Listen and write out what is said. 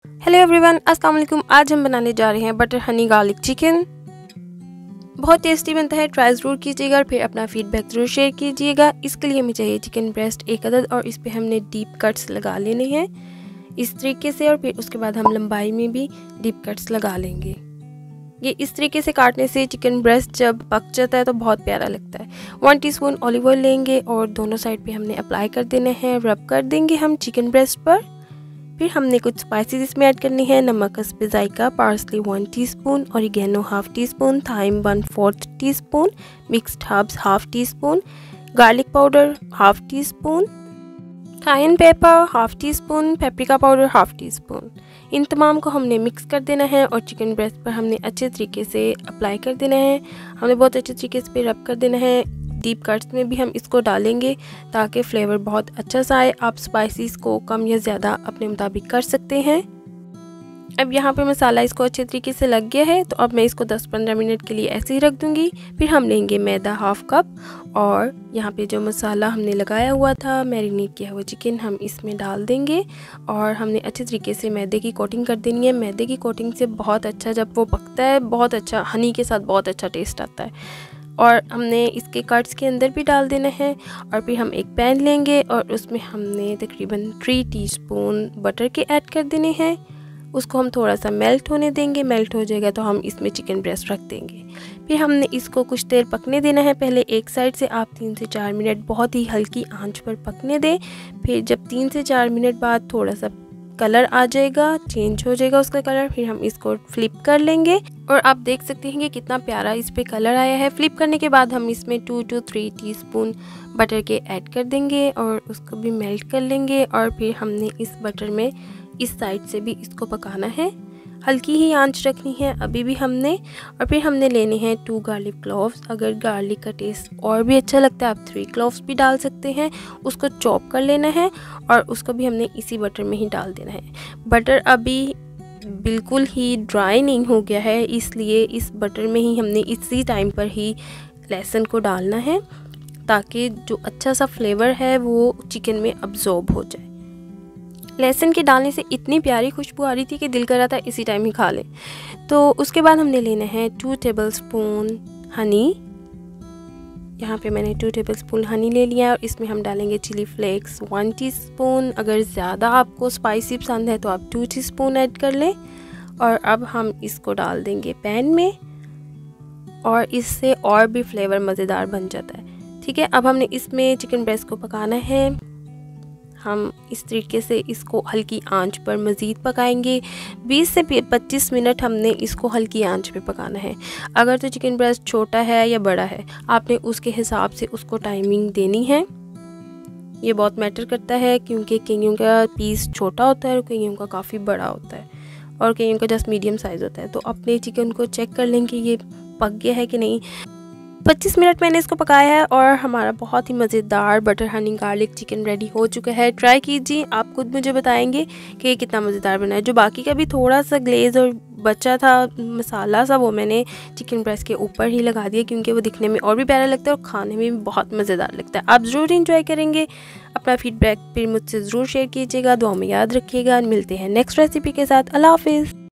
Hello everyone, अस्सलाम वालेकुम। आज हम बनाने जा रहे हैं बटर हनी गार्लिक चिकन। बहुत टेस्टी बनता है, ट्राई ज़रूर कीजिएगा और फिर अपना फीडबैक ज़रूर शेयर कीजिएगा। इसके लिए हमें चाहिए चिकन ब्रेस्ट 1 अदद और इस पे हमने डीप कट्स लगा लेने हैं इस तरीके से, और फिर उसके बाद हम लंबाई में भी डीप कट्स लगा लेंगे। ये इस तरीके से काटने से चिकन ब्रेस्ट जब पक जाता है तो बहुत प्यारा लगता है। 1 टीस्पून ऑलिव ऑयल लेंगे और दोनों साइड पे हमने अप्लाई कर देने हैं, रब कर देंगे हम चिकन ब्रेस्ट पर। फिर हमने कुछ स्पाइसेस इसमें ऐड करनी है। नमक हस्बे जायका, parsley 1 teaspoon, oregano 1/2 teaspoon, thyme 1/4 teaspoon, mixed herbs 1/2 teaspoon, garlic powder 1/2 teaspoon, cayenne pepper 1/2 teaspoon, paprika powder 1/2 teaspoon. इन तमाम को हमने मिक्स कर देना है और चिकन ब्रेस्ट पर हमने अच्छे तरीके से अप्लाई कर देना है। हमने बहुत अच्छे तरीके से रब कर देना है। डीप कट्स में भी हम इसको डालेंगे ताकि फ्लेवर बहुत अच्छा सा आए। आप स्पाइसेस को कम या ज़्यादा अपने मुताबिक कर सकते हैं। अब यहाँ पे मसाला इसको अच्छे तरीके से लग गया है, तो अब मैं इसको 10-15 मिनट के लिए ऐसे ही रख दूँगी। फिर हम लेंगे मैदा 1/2 कप और यहाँ पे जो मसाला हमने लगाया हुआ था, मैरिनेट किया हुआ चिकन हम इसमें डाल देंगे और हमने अच्छे तरीके से मैदे की कोटिंग कर देनी है। मैदे की कोटिंग से बहुत अच्छा जब वो पकता है, बहुत अच्छा हनी के साथ बहुत अच्छा टेस्ट आता है। और हमने इसके कट्स के अंदर भी डाल देना है। और फिर हम एक पैन लेंगे और उसमें हमने तकरीबन 3 टीस्पून बटर के ऐड कर देने हैं। उसको हम थोड़ा सा मेल्ट होने देंगे। मेल्ट हो जाएगा तो हम इसमें चिकन ब्रेस्ट रख देंगे। फिर हमने इसको कुछ देर पकने देना है। पहले एक साइड से आप 3 से 4 मिनट बहुत ही हल्की आंच पर पकने दें। फिर जब 3 से 4 मिनट बाद थोड़ा सा कलर आ जाएगा, चेंज हो जाएगा उसका कलर, फिर हम इसको फ्लिप कर लेंगे और आप देख सकते हैं कि कितना प्यारा इस पे कलर आया है। फ्लिप करने के बाद हम इसमें 2 to 3 टीस्पून बटर के ऐड कर देंगे और उसको भी मेल्ट कर लेंगे। और फिर हमने इस बटर में इस साइड से भी इसको पकाना है, हल्की ही आंच रखनी है अभी भी हमने। और फिर हमने लेने हैं 2 गार्लिक क्लोव्स। अगर गार्लिक का टेस्ट और भी अच्छा लगता है आप 3 क्लोव्स भी डाल सकते हैं। उसको चॉप कर लेना है और उसको भी हमने इसी बटर में ही डाल देना है। बटर अभी बिल्कुल ही ड्राई नहीं हो गया है, इसलिए इस बटर में ही हमने इसी टाइम पर ही लहसुन को डालना है ताकि जो अच्छा सा फ्लेवर है वो चिकन में अब्जॉर्ब हो जाए। लहसुन के डालने से इतनी प्यारी खुशबू आ रही थी कि दिल कर रहा था इसी टाइम ही खा लें। तो उसके बाद हमने लेना है 2 टेबलस्पून हनी। यहाँ पे मैंने 2 टेबलस्पून हनी ले लिया और इसमें हम डालेंगे चिली फ्लेक्स 1 टीस्पून। अगर ज़्यादा आपको स्पाइसी पसंद है तो आप 2 टीस्पून ऐड कर लें। और अब हम इसको डाल देंगे पैन में और इससे और भी फ्लेवर मज़ेदार बन जाता है। ठीक है, अब हमने इसमें चिकन ब्रेस्ट को पकाना है। हम इस तरीके से इसको हल्की आंच पर मज़ीद पकाएंगे। 20 से 25 मिनट हमने इसको हल्की आंच पे पकाना है। अगर तो चिकन ब्रेस्ट छोटा है या बड़ा है, आपने उसके हिसाब से उसको टाइमिंग देनी है। ये बहुत मैटर करता है क्योंकि कईयों का पीस छोटा होता है और कईयों का काफ़ी बड़ा होता है और कईयों का जस्ट मीडियम साइज़ होता है। तो अपने चिकन को चेक कर लें कि ये पक गया है कि नहीं। 25 मिनट मैंने इसको पकाया है और हमारा बहुत ही मज़ेदार butter honey garlic chicken ready हो चुका है। ट्राई कीजिए, आप खुद मुझे बताएंगे कि ये कितना मज़ेदार बना है। जो बाकी का भी थोड़ा सा ग्लेज और बचा था मसाला सा, वो मैंने चिकन ब्रेस्ट के ऊपर ही लगा दिया क्योंकि वो दिखने में और भी प्यारा लगता है और खाने में भी बहुत मज़ेदार लगता है। आप ज़रूर इंजॉय करेंगे। अपना फीडबैक फिर मुझसे ज़रूर शेयर कीजिएगा। दुआ में याद रखिएगा। मिलते हैं नेक्स्ट रेसिपी के साथ। अल्लाह हाफिज़।